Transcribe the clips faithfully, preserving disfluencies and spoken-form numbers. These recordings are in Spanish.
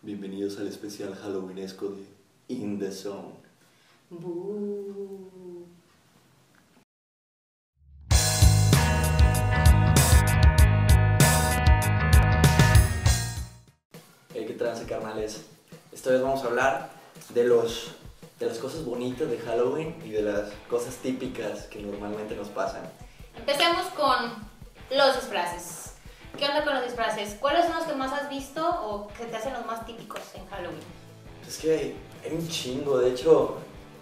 Bienvenidos al especial halloweenesco de In The Zone. Boo. Hey, ¿qué trance, carnales? Esta vez vamos a hablar de, los, de las cosas bonitas de Halloween y de las cosas típicas que normalmente nos pasan. Empecemos con los disfraces. ¿Qué onda con los disfraces? ¿Cuáles son los que más has visto o que te hacen los más típicos en Halloween? Es que hay, hay un chingo, de hecho,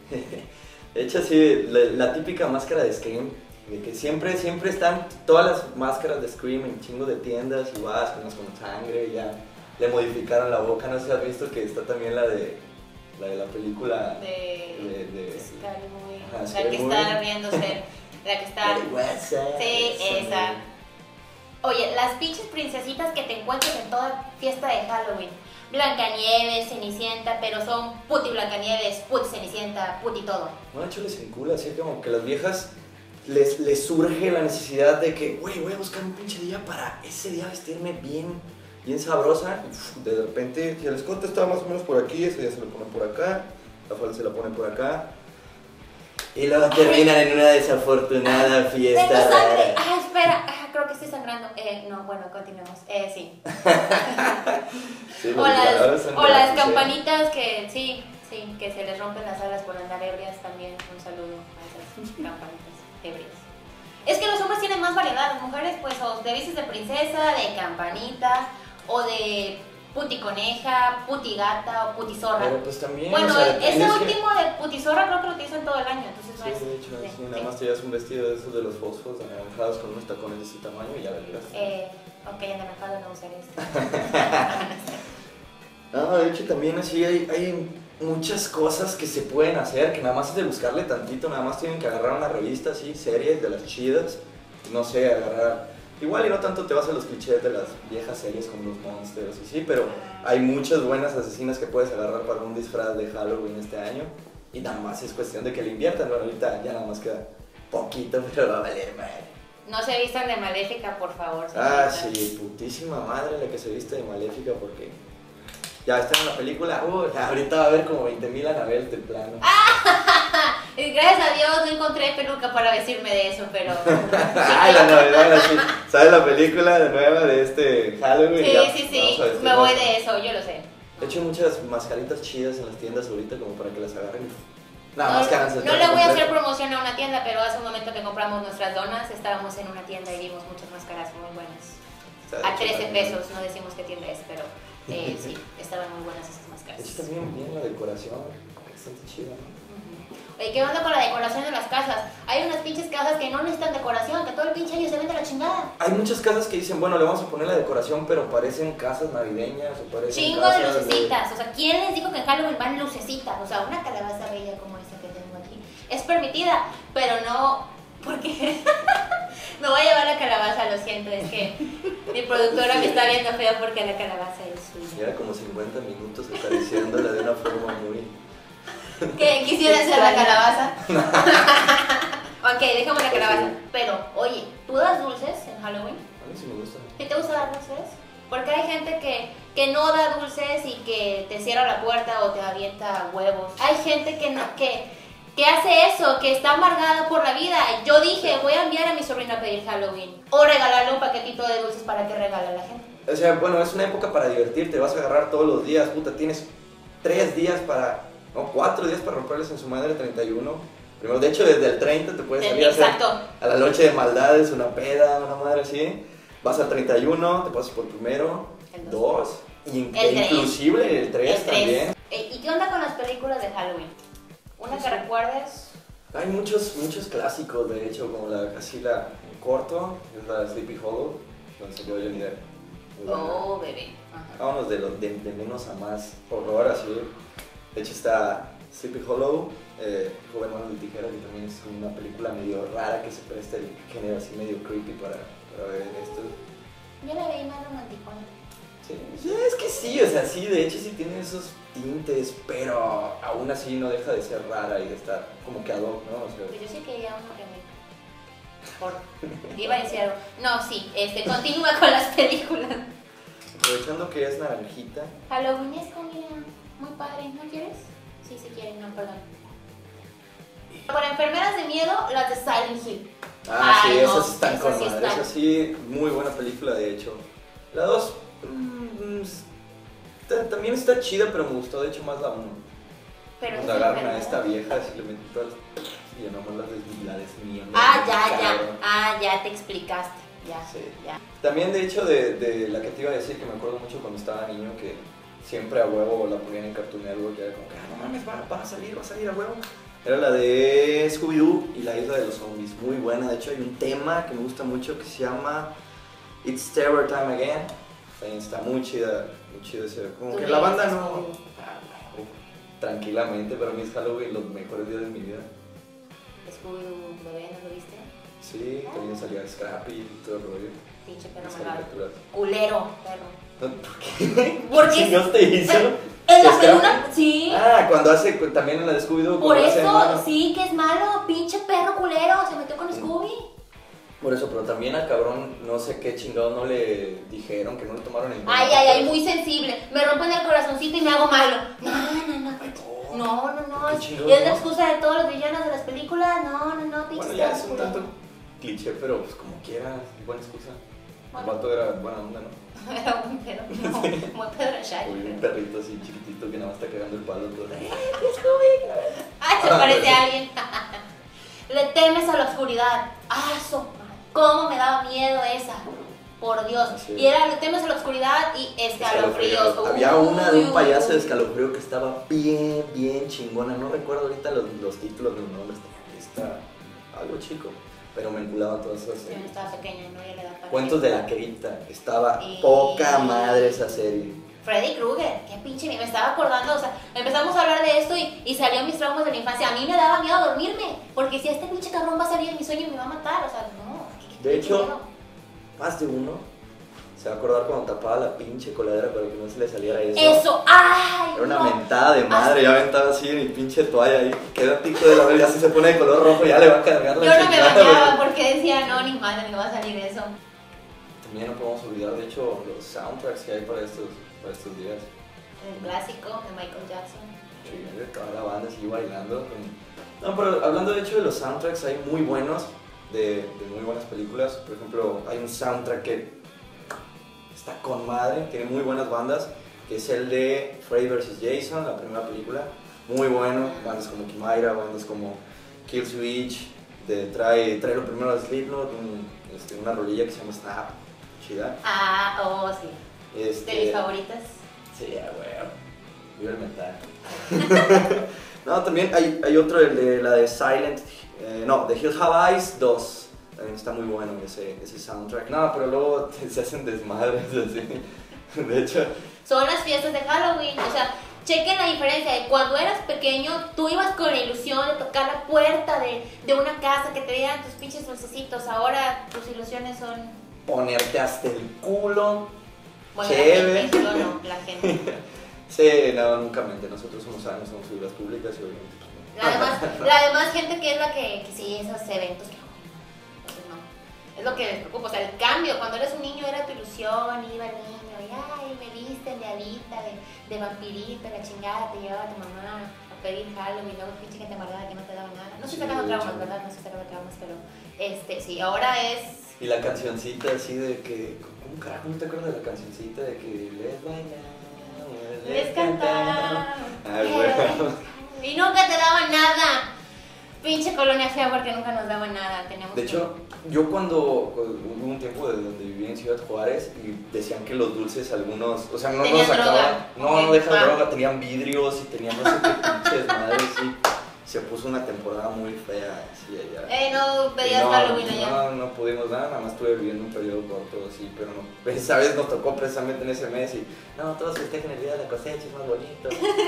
de hecho sí, la, la típica máscara de Scream, de que siempre, siempre están todas las máscaras de Scream en chingo de tiendas y vas, unas con sangre y ya le modificaron la boca. No sé si has visto que está también la de la, de la película De... de, de Scary Movie. Ajá, La Scary que Movie. está riéndose. La que está... de WhatsApp. Sí, esa. Oye, las pinches princesitas que te encuentras en toda fiesta de Halloween. Blancanieves, Cenicienta, pero son puti Blancanieves, puti Cenicienta, puti todo. No, de hecho les encula, así como que las viejas les, les surge la necesidad de que, güey, voy a buscar un pinche día para ese día vestirme bien, bien sabrosa. Y uf, de repente, si el escote está más o menos por aquí, ese día se lo ponen por acá, la falda se la ponen por acá. Y luego terminan en una desafortunada fiesta Tengo sangre. rara. Ah, espera, ah, creo que estoy sangrando. Eh, no, bueno, continuemos. Eh, sí. Sí, O los las, ganadores son o las gratis, ¿eh? campanitas que, sí, sí, que se les rompen las alas por andar ebrias también. Un saludo a esas campanitas ebrias. Es que los hombres tienen más variedad. Las mujeres, pues, o te vistes de princesa, de campanita, o de puti coneja, puti gata o puti zorra. Pero pues también, Bueno, o sea, ese tienes que- último de putizorra creo que lo utilizan todo el año, entonces no Sí, es... de hecho, sí, sí, nada sí. más te llevas un vestido de esos de los fosfos anaranjados con unos tacones de ese tamaño y ya verás. Eh, ok, anaranjado no usaré esto. No, de hecho también así hay, hay muchas cosas que se pueden hacer, que nada más es de buscarle tantito, nada más tienen que agarrar una revista así, series de las chidas, no sé, agarrar, igual y no tanto te vas a los clichés de las viejas series como los Monsters y sí, pero hay muchas buenas asesinas que puedes agarrar para un disfraz de Halloween este año y nada más es cuestión de que le inviertan. Bueno, ahorita ya nada más queda poquito, pero va a valer madre. No se vistan de maléfica, por favor. Ah, señoritas. sí, putísima madre la que se viste de maléfica porque ya está en la película. Uh, ahorita va a haber como veinte mil Anabel de plano. Y gracias a Dios no encontré peluca para vestirme de eso, pero... Ay, la novedad, así. ¿Sabes la película de nueva de este Halloween? Sí, Ya, sí, vamos sí, a vestirnos. me voy de eso, yo lo sé. De hecho, hay muchas mascaritas chidas en las tiendas ahorita como para que las agarren. Nada No, más que háganse el no le traje voy a hacer completo. promoción a una tienda, pero hace un momento que compramos nuestras donas, estábamos en una tienda y vimos muchas máscaras muy buenas. Está de A hecho trece también. pesos, no decimos qué tienda es, pero eh, sí, estaban muy buenas esas De máscaras. hecho, también bien la decoración, bastante chida, ¿no? Oye, ¿qué onda con la decoración de las casas? Hay unas pinches casas que no necesitan decoración, que todo el pinche año se vende la chingada. Hay muchas casas que dicen, bueno, le vamos a poner la decoración, pero parecen casas navideñas o parecen Chingo casas de lucecitas, o sea, ¿quién les dijo que en Halloween van lucecitas? O sea, una calabaza bella como esta que tengo aquí es permitida, pero no porque me voy a llevar la calabaza, lo siento, es que mi productora me está viendo feo porque la calabaza es Y suya. era como cincuenta minutos acariciándola de una forma muy... ¿Qué? ¿Quisiera ser la calabaza? Ok, dejamos la calabaza. Pero, oye, ¿tú das dulces en Halloween? A mí sí me gusta. ¿Qué te gusta dar dulces? Porque hay gente que, que no da dulces y que te cierra la puerta o te avienta huevos. Hay gente que no, que, que hace eso, que está amargada por la vida. Yo dije, voy a enviar a mi sobrino a pedir Halloween. O regalarle un paquetito de dulces para que regale a la gente. O sea, bueno, es una época para divertirte, vas a agarrar todos los días, puta, tienes tres días para, no, cuatro días para romperles en su madre treinta y uno. Primero, de hecho, desde el treinta te puedes salir a hacer Exacto. a la noche de maldades, una peda, una madre así. Vas al treinta y uno, te pasas por primero, El dos, y El tres. inclusive el tres El tres. también. Eh, ¿Y qué onda con las películas de Halloween? ¿Una Sí, que sí. recuerdes? Hay muchos, muchos clásicos, de hecho, como la, así la en corto, es la de Sleepy Hollow, donde salió Johnny Depp. Muy buena. Oh, bebé. Ajá. Vámonos de, lo- de, de menos a más horror, así. De hecho está Sleepy Hollow, eh, Joven Manos de Tijera, que también es una película medio rara que se presta el género así medio creepy para, para ver esto. Yo la veí más romanticona. Sí, sí, es que sí, o sea, sí, de hecho sí tiene esos tintes, pero aún así no deja de ser rara y de estar como que ad hoc, ¿no? O sea, Pues yo sí quería uno que me... Por... Iba a decir algo. No, sí, este, continúa con las películas. aprovechando que es naranjita. Halloween es comida muy padre, ¿no quieres? Sí, sí quieren, no, perdón. Para enfermeras de miedo, las de Silent Hill. Ah, Ay, sí, no, esas están esas con sí madre. están. Esas sí, muy buena película, de hecho. La dos mm, está- también está chida, pero me gustó de hecho más la uno. Pero Cuando es agarran a enfermera. esta vieja, así le meten todas las... Y ya nomás las des- la desmiembran. Ah, ya, ya. Cabrón. Ah, ya te explicaste. Ya, Sí. ya. También, de hecho, de, de la que te iba a decir, que me acuerdo mucho cuando estaba niño, que siempre a huevo la ponían en Cartoon Network, que era como que, ah, no mames, va, va a salir, va a salir a huevo. Era la de Scooby-Doo y la isla de los zombies, muy buena. De hecho, hay un tema que me gusta mucho que se llama It's Terror Time Again. También está muy chida, muy chida ese. Como ¿Tú que le la banda dices no... Scooby-Doo? Ah, uf, tranquilamente, para mí es Halloween los mejores días de mi vida. Scooby-Doo bebé, ¿no lo viste? Sí, también salía Scrappy y todo el rollo. Pinche perro Las malvado. caricaturas. Culero, perro. No, ¿por qué? Porque ¿Qué chingados te hizo? En la Scrappy. segunda, sí. Ah, cuando hace, también en la de Scooby-Doo. Por cuando hace eso, malo. sí, que es malo. Pinche perro culero. Se metió con Scooby. Por eso, pero también al cabrón, no sé qué chingados no le dijeron, que no le tomaron en cuenta. Ay, ay, ay, muy sensible. Me rompen el corazoncito y me hago malo. No, no, no. No, no, no. ¿Qué Es, chingados, es la no? excusa de todos los villanos de las películas. No, no, no, pinche Bueno, ya es perro un culero. tanto cliché, pero pues como quiera, buena excusa. El Bueno. vato era buena onda, ¿no? Era un perro, no, muy Pedro Shy. Uy, un perrito así chiquitito que nada más está cagando el palo todo. Ay, se Ah, parece pero- a alguien. Le temes a la oscuridad. Ah, so, cómo me daba miedo esa. Por Dios. Sí. Y era le temes a la oscuridad y escalofríos. Había una de Uy, un payaso de uy. escalofrío que estaba bien, bien chingona. No recuerdo ahorita los, los títulos de los nombres. Está algo chico, pero me enculaban todas esas Yo series. estaba pequeña, no había la edad para Cuentos de la Querita. Estaba Y- poca madre esa serie. Freddy Krueger, qué pinche miedo. Me estaba acordando, o sea, empezamos a hablar de esto y, y salió mis traumas de la infancia. A mí me daba miedo dormirme, porque si este pinche cabrón va a salir en mi sueño y me va a matar, o sea, no. qué- qué De pinche hecho, miedo. más de uno se va a acordar cuando tapaba la pinche coladera para que no se le saliera eso. Eso, ay. Era una no. mentada de madre, ya aventaba así mi pinche toalla ahí, queda pico de la verga, así se pone de color rojo, ya le va a cargar la Yo no me chingada, bañaba güey. porque decía, no, ni madre, me va a salir eso. También no podemos olvidar, de hecho, los soundtracks que hay para estos, para estos días. El clásico de Michael Jackson. Sí, de toda la banda así bailando. con- No, pero hablando de hecho de los soundtracks, hay muy buenos, de, de muy buenas películas. Por ejemplo, hay un soundtrack que está con madre, tiene muy buenas bandas, que es el de Freddy versus. Jason, la primera película. Muy bueno, bandas como Kimaira, bandas como Kill Switch, de, trae, trae lo primero de Slipknot, un, este, una rolilla que se llama Snap, chida. Ah, oh, sí. Este, De mis favoritas. Sí, a huevo. Viva el metal. No, también hay, hay otro, el de la de Silent, eh, no, de Hills Have Eyes dos. También está muy bueno ese, ese soundtrack. No, pero luego se hacen desmadres así. De hecho, Son las fiestas de Halloween, o sea, chequen la diferencia de cuando eras pequeño, tú ibas con la ilusión de tocar la puerta de, de una casa que te dieran tus pinches dulcecitos. Ahora tus ilusiones son, ponerte hasta el culo. bueno, la Chévere. gente, yo no, la gente. Sí, no, nunca mente. Nosotros somos años, somos figuras públicas y obviamente. pues, La demás, la demás gente que es la que, que sí, esos eventos que entonces no. Es lo que les preocupa, o sea, el cambio, cuando eres un niño era tu ilusión, iba el niño, y ay, me viste de hadita, de, de vampirita, la chingada, te llevaba tu mamá a pedir Halloween, luego pinche gente amargada que no te daba nada. No estoy Sí, sacando de traumas, hecho. ¿verdad? No estoy sacando traumas, pero este, sí, ahora es... Y la cancioncita así de que. ¿Cómo carajo no te acuerdas de la cancioncita de que les bailar? Les cantar. Ay, bueno. Y nunca te daban nada. Pinche colonia fea porque nunca nos daban nada. Teníamos De que- hecho, yo cuando cuando hubo un tiempo de donde viví en Ciudad Juárez y decían que los dulces algunos, o sea, no Tenían nos sacaban, droga. no, Ok. no dejan Ah. droga, tenían vidrios y tenían no sé qué pinches madres y se puso una temporada muy fea así allá. Eh, no Y pedías no, Halloween allá. No, no pudimos nada, nada más estuve viviendo un periodo corto así, pero no, esa vez nos tocó precisamente en ese mes y no, todos festejan el día de la cosecha, es más bonito.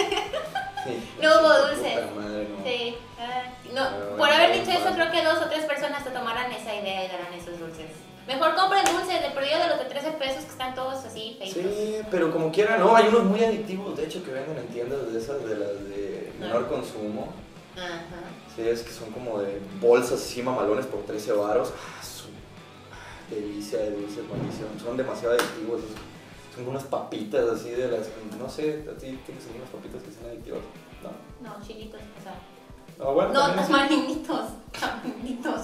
Sí, No hubo puta dulces. madre, no. Sí. ah, no, Pero por bueno, haber bien dicho eso, padre. creo que dos o tres personas te tomaran esa idea y darán esos dulces. Mejor compren dulces de perdido de los de trece pesos que están todos así feitos. Sí, pero como quiera, no, hay unos muy adictivos, de hecho, que venden en tiendas de esas, de las de menor consumo. Ajá. Sí, es que son como de bolsas así mamalones por trece varos. Ah, su delicia de dulces, maldición. Son demasiado adictivos. esos. Son unas papitas así de las... No sé, ¿a ti tienes algunas papitas que sean adictivas? No. No, chilitos, o sea. No, bueno, No, también- tamarinitos. Tamarinitos.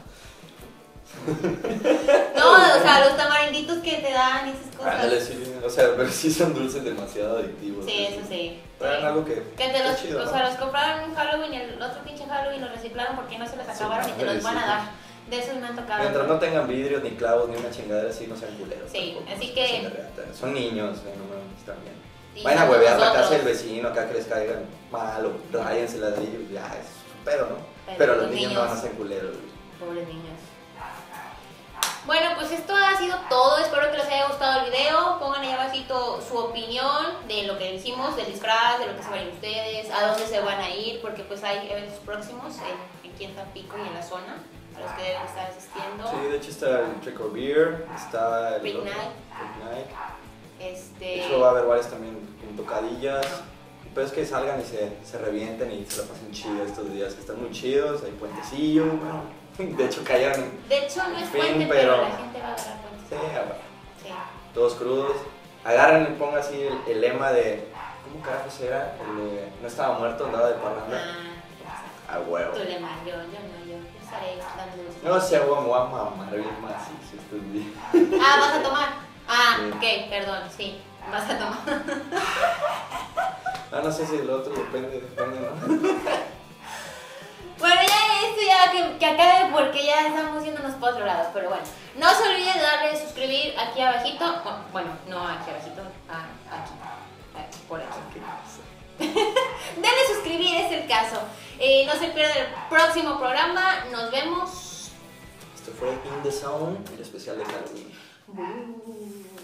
No, o sea, los tamarinditos que te dan y esas cosas. Ándale, sí, o sea, pero sí son dulces demasiado adictivos. Sí, eso sí. Traen Sí. algo que... Que te está los, chido, o ¿no? sea, los compraron en Halloween y el otro pinche Halloween los reciclaron porque no se los acabaron y te los van a dar. De esos me han tocado. Mientras no tengan vidrios, ni clavos, ni una chingadera así, no sean culeros. Sí, tampoco, así no que- sean de reata. Son niños, eh, no mames, están bien. Y Vayan a somos huevear la nosotros. casa del vecino acá que les caigan mal o ráyensela de ellos, ya, es un pedo, ¿no? Pero Pero, los los niños, niños- no van a ser culeros. güey. Pobres niños. Bueno, pues esto ha sido todo. Espero que les haya gustado el video. Pongan ahí abajito su opinión de lo que hicimos, del disfraz, de lo que se van a ir ustedes, a dónde se van a ir, porque pues hay eventos próximos en, aquí en Tampico y en la zona a los que deben estar asistiendo. Sí, de hecho está el Trick or Beer, está el... Freak otro, Night. Freak Night. De Este, hecho va a haber varios también con tocadillas. Pero es que salgan y se, se revienten y se la pasen chido estos días, que están muy chidos, hay puentecillo, bueno, de hecho cayeron, de hecho no es Fin, fuente, pero, pero- la gente va a agarrar sí, puente. ah, bueno, Sí. todos crudos, agarren y pongan así el, el lema de, ¿cómo carajos era? El de, no estaba muerto, andaba de parranda, Ah, a huevo. tú le mal, yo, yo no, yo, yo estaré dando los No sé, agua me voy a mamar bien macizo estos días. Ah, ¿vas a tomar? Ah, Sí. ok, perdón, sí, vas a tomar. Ah, no sé si el otro depende, depende, ¿no? Bueno, ya esto ya que, que acabe porque ya estamos yéndonos para otro lado, pero bueno. No se olviden de darle suscribir aquí abajito, bueno, bueno, no aquí abajito, ah, aquí, aquí, por aquí. Denle suscribir, es el caso. Eh, no se pierdan el próximo programa, nos vemos. Esto fue In The Zone, el especial de Halloween. Uh.